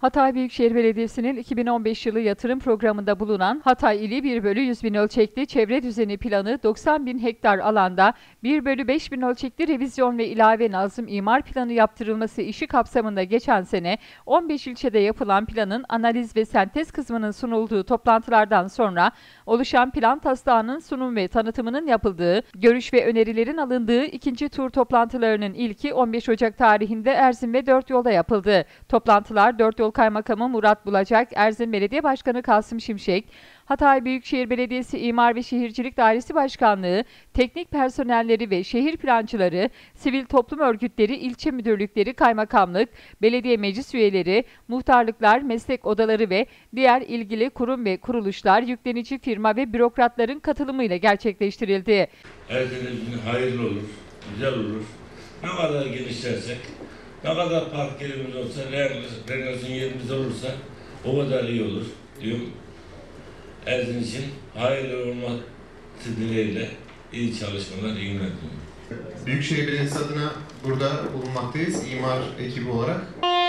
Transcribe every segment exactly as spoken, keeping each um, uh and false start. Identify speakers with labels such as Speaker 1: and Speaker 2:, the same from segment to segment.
Speaker 1: Hatay Büyükşehir Belediyesi'nin iki bin on beş yılı yatırım programında bulunan Hatay ili bir bölü yüz bin ölçekli çevre düzeni planı doksan bin hektar alanda bir bölü beş bin ölçekli revizyon ve ilave nazım imar planı yaptırılması işi kapsamında geçen sene on beş ilçede yapılan planın analiz ve sentez kısmının sunulduğu toplantılardan sonra oluşan plan taslağının sunum ve tanıtımının yapıldığı, görüş ve önerilerin alındığı ikinci tur toplantılarının ilki on beş Ocak tarihinde Erzin ve Dörtyol'da yapıldı. Toplantılar Dörtyol Kaymakamı Murat Bulacak, Erzin Belediye Başkanı Kasım Şimşek, Hatay Büyükşehir Belediyesi İmar ve Şehircilik Dairesi Başkanlığı, teknik personelleri ve şehir plancıları, sivil toplum örgütleri, ilçe müdürlükleri, kaymakamlık, belediye meclis üyeleri, muhtarlıklar, meslek odaları ve diğer ilgili kurum ve kuruluşlar, yüklenici firma ve bürokratların katılımıyla gerçekleştirildi.
Speaker 2: Erzin'in için hayırlı olur, güzel olur. Ne kadar genişlersek, ne kadar park yerimiz olsa, rekreasyon yerimiz olursa o kadar iyi olur diyorum. Erzin için hayırlı olması dileğiyle iyi çalışmalar, iyi günler diliyorum.
Speaker 3: Büyükşehir Belediyesi adına burada bulunmaktayız, imar ekibi olarak.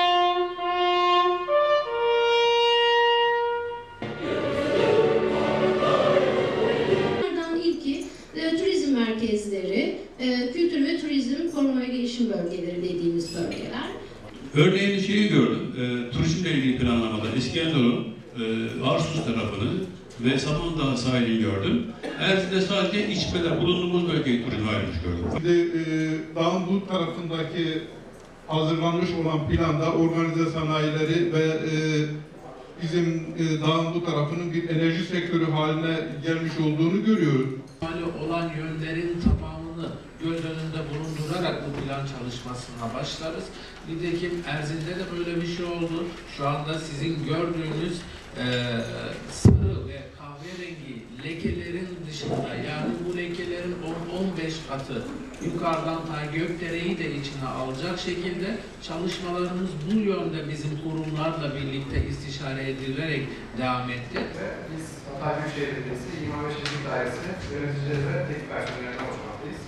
Speaker 4: Bunlardan ilki e, turizm merkezleri, e, kültür ve turizm koruma ve gelişim bölgeleri dediğimiz bölgeler.
Speaker 5: Örneğin şeyi gördüm, e, turizmle ilgili planlamada İskenderun, e, Arsus tarafını ve Samandağ sahilini gördüm. Erzin'de sadece İçmeler, bulunduğumuz bölgeyi turizme ayrılmış gördüm.
Speaker 6: Bir de e, dağın bu tarafındaki hazırlanmış olan planda organize sanayileri ve e, bizim e, dağın bu tarafının bir enerji sektörü haline gelmiş olduğunu görüyoruz.
Speaker 7: olan yönlerin tamamını göz önünde bulundurarak bu plan çalışmasına başlarız. Nitekim Erzin'de de böyle bir şey oldu. Şu anda sizin gördüğünüz e, sarı ve kahverengi lekelerin dışında, yani bu lekelerin on on beş katı yukarıdan ta Gökdere'yi de içine alacak şekilde çalışmalarımız bu yönde bizim kurumlarla birlikte istişare edilerek devam etti.
Speaker 8: Biz Hatay Büyükşehir Belediyesi İmar ve Şehircilik Dairesi yöneticileri ve teknik personellerine olmaktayız.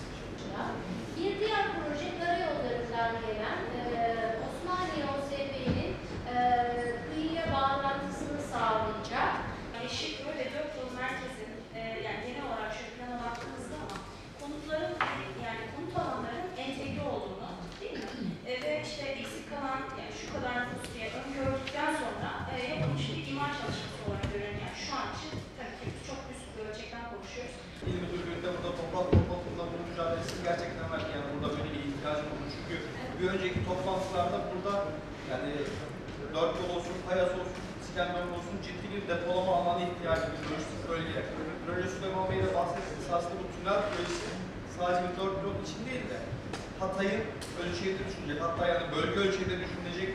Speaker 9: Bir diğer proje karayollarından gelen e, Osmaniye O S B'nin e, kıyıya bağlantısını sağlayacak.
Speaker 10: Yeşilköy ve Dörtyol merkezin e, yani genel olarak şu plana baktığımızda ama konutların yani konut alanlarının entegre olduğunu, değil mi? E, ve işte eksik kalan yani şu kadar nüfus diye öngördükten sonra e, yapılmış bir imar çalışması olarak görünüyor. Yani şu an için tabii ki çok üst bir ölçekten konuşuyoruz.
Speaker 8: İl Müdürlüğü'nde burada toprak toplumda bu mücadelesi gerçekten var. Yani burada böyle bir ihtiyacım olur. Çünkü bir önceki toplantılarda burada yani Dörtyol olsun, Kayas olsun, İskender olsun ciddi bir depolama alanı ihtiyacı bir lojistik bölge. Proje Süleyman Bey de bahsetti. Esasında bu tünel projesi sadece bir Dörtyol için değil de Hatay'ın ölçeğinde düşünecek, hatta yani bölge ölçeğinde düşünülecek